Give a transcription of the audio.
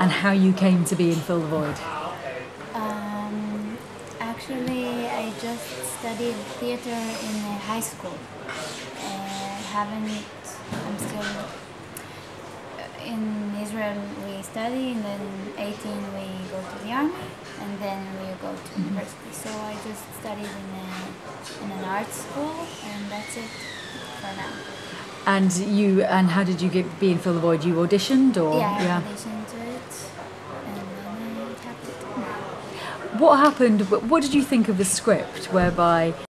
and how you came to be in Fill the Void. Actually, I just studied theater in high school. I'm still in Israel. We study, and then 18 we go to the army, and then we go to university. So I just studied in an art school, and that's it for now. And how did you be in Fill the Void? You auditioned, or yeah, I auditioned to it, and then it happened. What happened? What did you think of the script, whereby